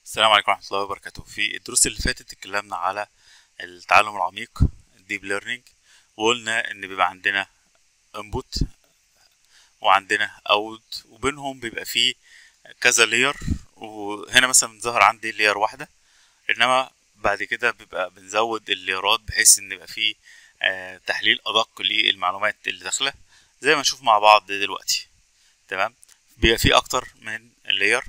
السلام عليكم ورحمة الله وبركاته. في الدروس اللي فاتت اتكلمنا على التعلم العميق الديب ليرنينج، وقلنا ان بيبقى عندنا input وعندنا out، وبينهم بيبقى فيه كذا لير. وهنا مثلا ظهر عندي لير واحدة، انما بعد كده بيبقى بنزود الليرات بحيث ان يبقى فيه تحليل ادق للمعلومات اللي داخلة، زي ما نشوف مع بعض دلوقتي. تمام. بيبقى فيه اكتر من لير.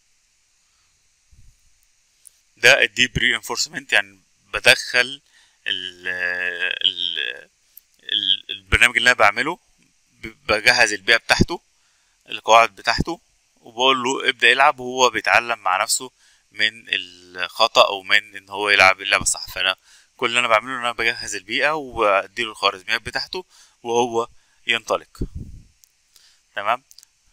ده الديب reinforcement، يعني بدخل ال ال البرنامج اللي انا بعمله، بجهز البيئة بتاعته، القواعد بتاعته، وبقول له ابدأ يلعب، وهو بيتعلم مع نفسه من الخطأ او من ان هو يلعب اللعبة صح. فانا كل اللي انا بعمله ان انا بجهز البيئة واديله الخوارزميات بتاعته وهو ينطلق. تمام.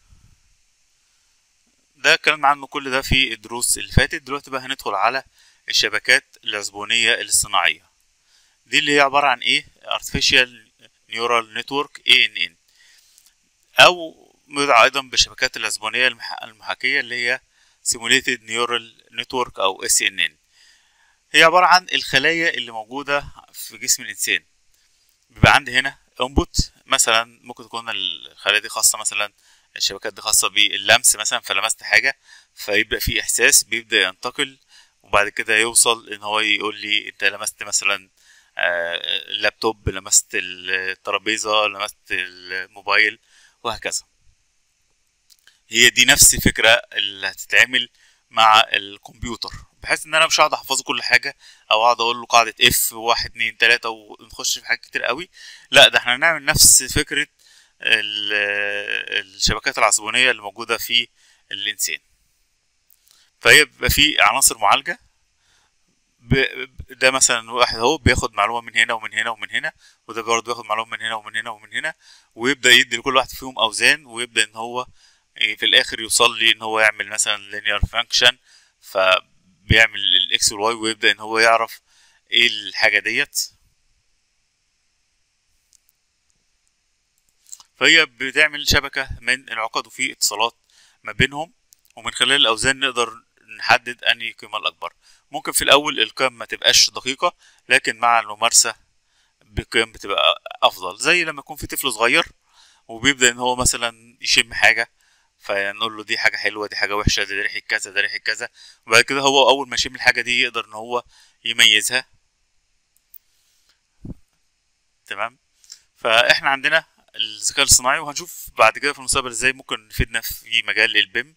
ده كلام عنه كل ده في الدروس اللي فاتت. دلوقتي بقى هندخل على الشبكات العصبونية الاصطناعية. دي اللي هي عبارة عن ايه؟ Artificial Neural Network ANN، او مدعى ايضا بالشبكات العصبونية المحاكية اللي هي Simulated Neural Network او SNN. هي عبارة عن الخلايا اللي موجودة في جسم الانسان. بيبقى عندي هنا input، مثلا ممكن تكون الخلايا دي خاصة، مثلا الشبكات دي خاصة باللمس، مثلا فلمست حاجة فيبدأ في احساس بيبدأ ينتقل، وبعد كده يوصل ان هو يقول لي انت لمست مثلا اللابتوب، لمست الترابيزة، لمست الموبايل، وهكذا. هي دي نفس الفكرة اللي هتتعمل مع الكمبيوتر، بحيث ان انا مش هقعد احفظه كل حاجة، او اقعد اقول له قاعدة اف واحد اتنين تلاتة ونخش في حاجات كتير قوي. لا، ده احنا هنعمل نفس فكرة الشبكات العصبونية اللي موجودة في الانسان. فهي بيبقى في عناصر معالجة. ده مثلا واحد اهو بياخد معلومه من هنا ومن هنا ومن هنا، وده برضه بياخد معلومه من هنا ومن هنا ومن هنا، ويبدا يدي لكل واحد فيهم اوزان، ويبدا ان هو في الاخر يوصل لي ان هو يعمل مثلا linear function، فبيعمل الاكس والواي، ويبدا ان هو يعرف ايه الحاجه ديت. فهي بتعمل شبكه من العقد وفي اتصالات ما بينهم، ومن خلال الاوزان نقدر نحدد انهي القيمه الاكبر. ممكن في الاول القيم ما تبقاش دقيقه، لكن مع الممارسه بقيم بتبقى افضل. زي لما يكون في طفل صغير وبيبدا ان هو مثلا يشم حاجه، فنقول له دي حاجه حلوه، دي حاجه وحشه، ده ريحه كذا، ده ريحه كذا، وبعد كده هو اول ما يشم الحاجه دي يقدر ان هو يميزها. تمام. فاحنا عندنا الذكاء الاصطناعي، وهنشوف بعد كده في المستقبل ازاي ممكن يفيدنا في مجال البيم.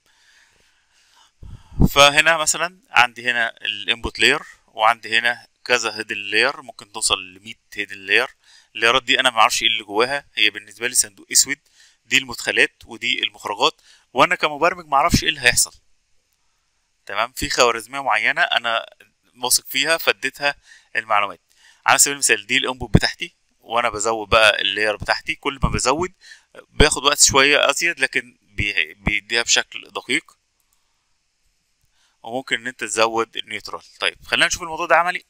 فهنا مثلا عندي هنا الانبوت لاير، وعندي هنا كذا هيدن لاير، ممكن توصل ل 100 هيدن لاير. اللايرات دي انا ما اعرفش ايه اللي جواها، هي بالنسبه لي صندوق اسود. دي المدخلات ودي المخرجات، وانا كمبرمج ما اعرفش ايه اللي هيحصل. تمام. في خوارزميه معينه انا واثق فيها فاديتها المعلومات. على سبيل المثال دي الانبوت بتاعتي، وانا بزود بقى اللاير بتاعتي. كل ما بزود بياخد وقت شويه ازيد، لكن بيديها بشكل دقيق. وممكن ان انت تزود النيوترال. طيب خلينا نشوف الموضوع ده عملي.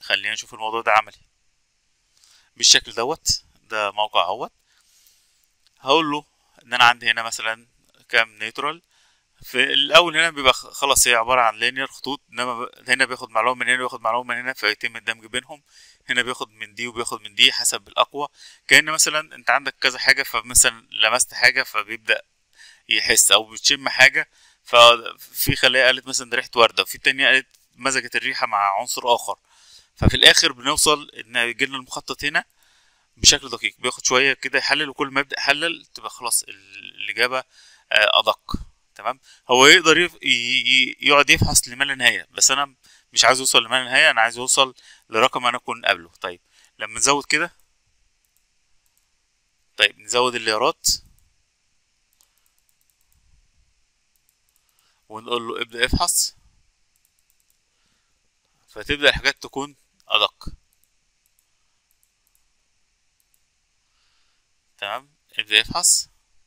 بالشكل دوت. ده موقع اهوت. هقول له ان انا عندي هنا مثلا كام نيوترال. في الاول هنا بيبقى خلاص هي عباره عن لينير خطوط، انما هنا بياخد معلومه من هنا وياخد معلومه من هنا، فيتم الدمج بينهم. هنا بياخد من دي وبياخد من دي حسب الاقوى. كأن مثلا انت عندك كذا حاجه، فمثلا لمست حاجه فبيبدا يحس، او بتشم حاجه ففي خلايا قالت مثلا ده ريحه ورده، وفي التانية قالت مزجت الريحه مع عنصر اخر. ففي الاخر بنوصل ان يجيلنا المخطط هنا بشكل دقيق. بياخد شويه كده يحلل، وكل ما يبدا يحلل تبقى خلاص الاجابه ادق. تمام. هو يقدر يقعد يفحص لما لا نهايه، بس انا مش عايز اوصل لما لا نهايه، انا عايز اوصل لرقم انا اكون قبله. طيب لما نزود كده، طيب نزود الليارات ونقول له ابدا افحص، فتبدا الحاجات تكون ادق. تمام. ابدا يفحص،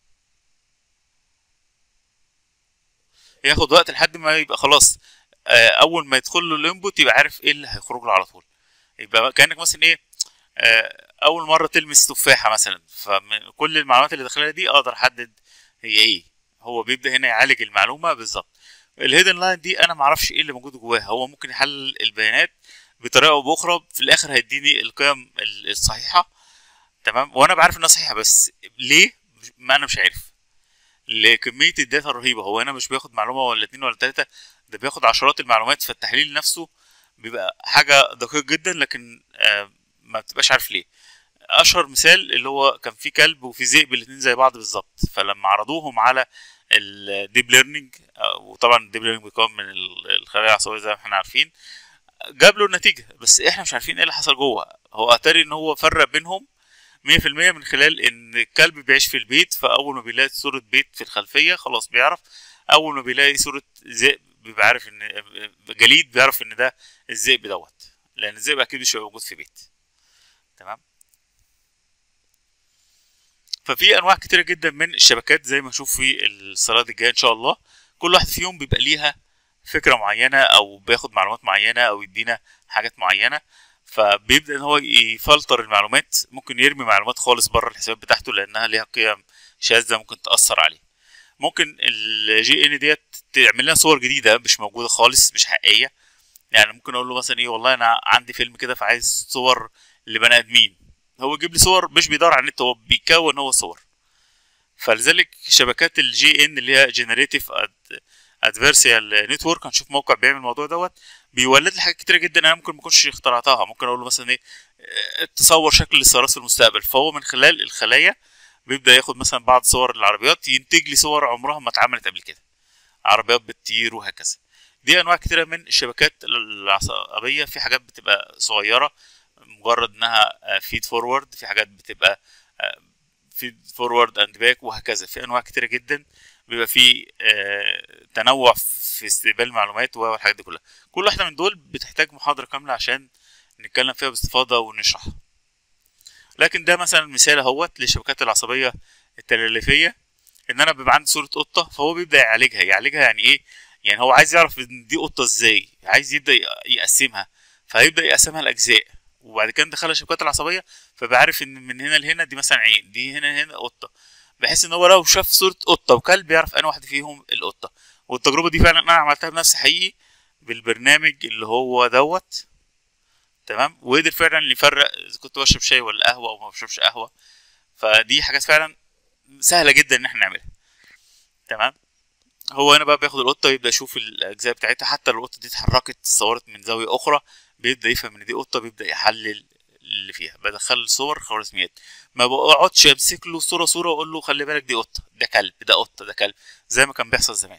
ياخد وقت لحد ما يبقى خلاص. اول ما يدخل له الانبوت يبقى عارف ايه اللي هيخرج له على طول. يبقى كانك مثلا ايه، اول مره تلمس تفاحه مثلا، فمن كل المعلومات اللي داخلها دي اقدر احدد هي ايه. هو بيبدا هنا يعالج المعلومه بالظبط. الهيدن لاين دي انا معرفش ايه اللي موجود جواها، هو ممكن يحلل البيانات بطريقه او باخرى، في الاخر هيديني القيم الصحيحه. تمام، وانا بعرف انها صحيحه، بس ليه؟ ما انا مش عارف. لكميه الداتا الرهيبه، هو هنا مش بياخد معلومه ولا اتنين ولا تلاته، ده بياخد عشرات المعلومات، فالتحليل نفسه بيبقى حاجه دقيق جدا، لكن ما بتبقاش عارف ليه. اشهر مثال اللي هو كان في كلب وفي ذئب، الاتنين زي بعض بالظبط، فلما عرضوهم على الديب ليرنينج، وطبعا الديب ليرنينج بيكون من الخلايا العصبيه زي ما احنا عارفين، جاب له النتيجه، بس احنا مش عارفين ايه اللي حصل جوه. هو اتاري ان هو فرق بينهم 100% من خلال ان الكلب بيعيش في البيت، فاول ما بيلاقي صوره بيت في الخلفيه خلاص بيعرف، اول ما بيلاقي صوره ذئب بيبقى عارف ان جليد، بيعرف ان ده الذئب دوت، لان الذئب اكيد مش هيبقى موجود في بيت. تمام. ففي انواع كتيره جدا من الشبكات زي ما نشوف في السلايد الجايه ان شاء الله. كل واحد فيهم بيبقى ليها فكره معينه، او بياخد معلومات معينه، او يدينا حاجات معينه، فبيبدا ان هو يفلتر المعلومات، ممكن يرمي معلومات خالص بره الحسابات بتاعته لانها ليها قيم شاذه ممكن تاثر عليه. ممكن الجي ان ديت تعمل لنا صور جديده مش موجوده خالص، مش حقيقيه. يعني ممكن اقول له مثلا ايه، والله انا عندي فيلم كده فعايز صور لبني ادمين، هو يجيب لي صور، مش بيدور على النت، هو بيكون هو صور. فلذلك شبكات الجي ان اللي هي جنريتيف ادفيرسيال نتورك، هنشوف موقع بيعمل الموضوع دوت، بيولد لي حاجات كتيره جدا انا ممكن ما اكونش اخترعتها. ممكن اقول له مثلا ايه، تصور شكل السيارات في المستقبل، فهو من خلال الخلايا بيبدا ياخد مثلا بعض صور العربيات، ينتج لي صور عمرها ما اتعملت قبل كده، عربيات بتطير وهكذا. دي انواع كتيره من الشبكات العصبيه. في حاجات بتبقى صغيره مجرد انها فيد فورورد، في حاجات بتبقى فيد فورورد اند باك، وهكذا. في انواع كتيره جدا، بيبقى في تنوع في استقبال المعلومات والحاجات دي كلها. كل واحده من دول بتحتاج محاضره كامله عشان نتكلم فيها باستفاضه ونشرحها. لكن ده مثلا مثال اهوت للشبكات العصبيه التلاليفيه، ان انا بيبقى عندي صوره قطه، فهو بيبدا يعالجها يعني ايه؟ يعني هو عايز يعرف ان دي قطه ازاي، عايز يبدا يقسمها، فهيبدا يقسمها لاجزاء، وبعد كده ندخلها الشبكات العصبيه، فبعرف ان من هنا لهنا دي مثلا عين، دي هنا قطه، بحيث ان هو لو شاف صوره قطه وكلب يعرف انا واحد فيهم القطه. والتجربه دي فعلا انا عملتها بنفسي حقيقي بالبرنامج اللي هو دوت. تمام، وقدر فعلا يفرق اذا كنت بشرب شاي ولا قهوه او ما بشربش قهوه. فدي حاجات فعلا سهله جدا ان احنا نعملها. تمام. هو هنا بقى بياخد القطه ويبدا يشوف الاجزاء بتاعتها، حتى لو القطه دي اتحركت اتصورت من زاويه اخرى بيبدا يفهم ان دي قطه، بيبدا يحلل اللي فيها، بدخل صور خوارزميات، ما بقعدش امسك له صوره واقول له خلي بالك دي قطه، ده كلب، ده قطه، ده كلب، زي ما كان بيحصل زمان.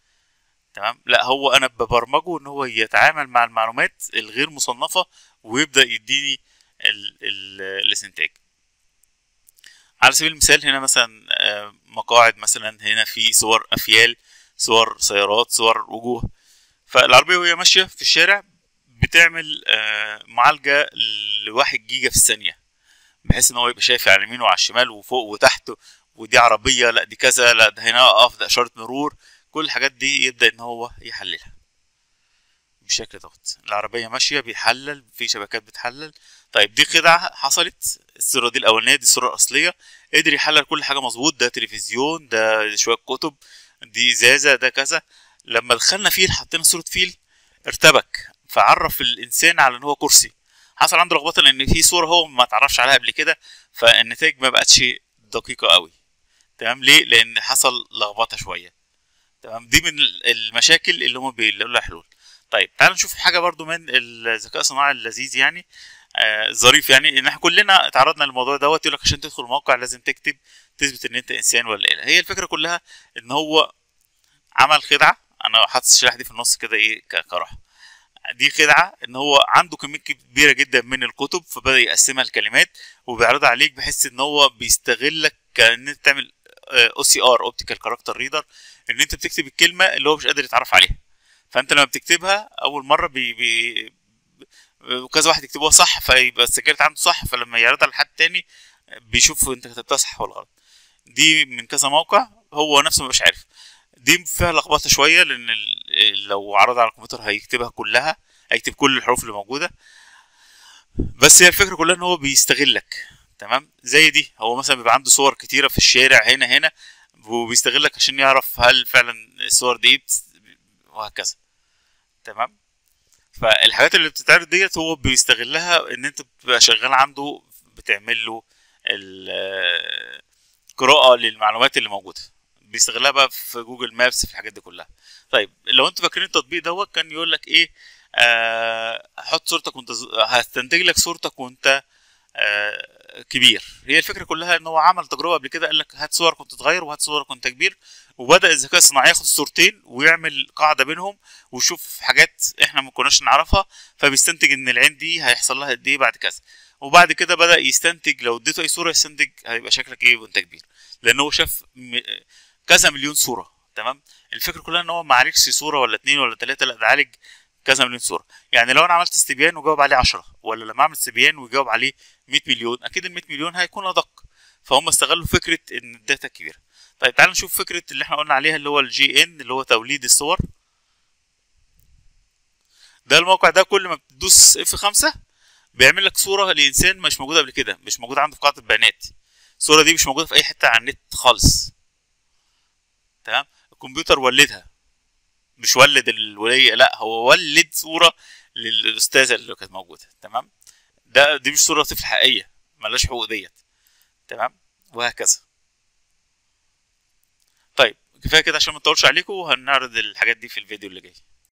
تمام، لا هو انا ببرمجه ان هو يتعامل مع المعلومات الغير مصنفه، ويبدا يديني الاستنتاج. على سبيل المثال هنا مثلا مقاعد، مثلا هنا في صور افيال، صور سيارات، صور وجوه. فالعربيه وهي ماشيه في الشارع بتعمل معالجه لواحد جيجا في الثانيه، بحيث ان هو يبقى شايف على اليمين وعلى الشمال وفوق وتحت، ودي عربيه، لا دي كذا، لا ده هنا اقف، ده اشاره مرور. كل الحاجات دي يبدا ان هو يحللها بالشكل دوت. العربيه ماشيه بيحلل، في شبكات بتحلل. طيب دي خدعه حصلت، الصوره دي الاولانيه، دي الصوره الاصليه، قدر يحلل كل حاجه مظبوط، ده تلفزيون، ده شويه كتب، دي ازازه، ده كذا. لما دخلنا فيل، حطينا صوره فيل، ارتبك، فعرف الانسان على ان هو كرسي. حصل عنده لخبطه لان في صوره هو ما تعرفش عليها قبل كده، فالنتائج ما بقتش دقيقه قوي. تمام، ليه؟ لان حصل لخبطه شويه. تمام، دي من المشاكل اللي هم بيلاقوا لها حلول. طيب تعال نشوف حاجه برضو من الذكاء الصناعي اللذيذ، يعني ظريف، يعني ان احنا كلنا اتعرضنا للموضوع دوت. يقول لك عشان تدخل موقع لازم تكتب تثبت ان انت انسان ولا اله. هي الفكره كلها ان هو عمل خدعه، انا حاطط الشريحه دي في النص كده ايه كراحه. دي خدعه ان هو عنده كميه كبيره جدا من الكتب، فبدا يقسمها لكلمات وبيعرضها عليك، بحيث ان هو بيستغلك كان انت تعمل او سي ار، اوبتيكال كاركتر ريدر، ان انت بتكتب الكلمه اللي هو مش قادر يتعرف عليها. فانت لما بتكتبها اول مره وكذا واحد يكتبوها صح، فيبقى السجلت عنده صح، فلما يعرضها لحد تاني بيشوف انت كتبتها صح ولا غلط. دي من كذا موقع، هو نفسه مبقاش عارف. دي فيها لخبطه شويه، لان لو عرضها على الكمبيوتر هيكتبها كلها، هيكتب كل الحروف اللي موجوده. بس هي الفكره كلها ان هو بيستغلك. تمام، زي دي هو مثلا بيبقى عنده صور كتيره في الشارع هنا وبيستغلك عشان يعرف هل فعلا الصور دي وهكذا. تمام. فالحاجات اللي بتتعرض ديت هو بيستغلها ان انت بتبقى شغال عنده، بتعمل له قراءة للمعلومات اللي موجودة، بيستغلها بقى في جوجل مابس في الحاجات دي كلها. طيب لو انتوا فاكرين التطبيق دوت كان يقول لك ايه، حط صورتك وانت هستنتج لك صورتك وانت كبير. هي الفكره كلها ان هو عمل تجربه قبل كده، قال لك هات صورك وانت صغير وهات صورك وانت كبير، وبدا الذكاء الصناعي ياخد الصورتين ويعمل قاعده بينهم ويشوف حاجات احنا ما كناش نعرفها، فبيستنتج ان العين دي هيحصل لها قد ايه بعد كذا. وبعد كده بدا يستنتج لو اديته اي صوره يستنتج هيبقى شكلك ايه وانت كبير، لان هو شاف كذا مليون صوره. تمام. الفكره كلها ان هو ما عالجش صوره ولا اتنين ولا تلاته، لا ده عالج كذا مليون صوره. يعني لو انا عملت استبيان وجاوب عليه 10، ولا لما اعمل استبيان ويجاوب عليه 100 مليون، اكيد ال 100 مليون هيكون ادق. فهم استغلوا فكره ان الداتا كبيره. طيب تعالوا نشوف فكره اللي احنا قلنا عليها اللي هو الجي ان، اللي هو توليد الصور. ده الموقع ده كل ما بتدوس F5 بيعمل لك صوره لانسان مش موجوده قبل كده، مش موجوده عنده في قاعده البيانات. الصوره دي مش موجوده في اي حته على النت خالص. تمام. الكمبيوتر ولدها، مش ولد الولية، لا هو ولد صورة للأستاذة اللي كانت موجودة. تمام. دي مش صورة طفل حقيقية، ملهاش حقوق ديت. تمام. وهكذا. طيب كفاية كده عشان ما نطولش عليكم، وهنعرض الحاجات دي في الفيديو اللي جاي.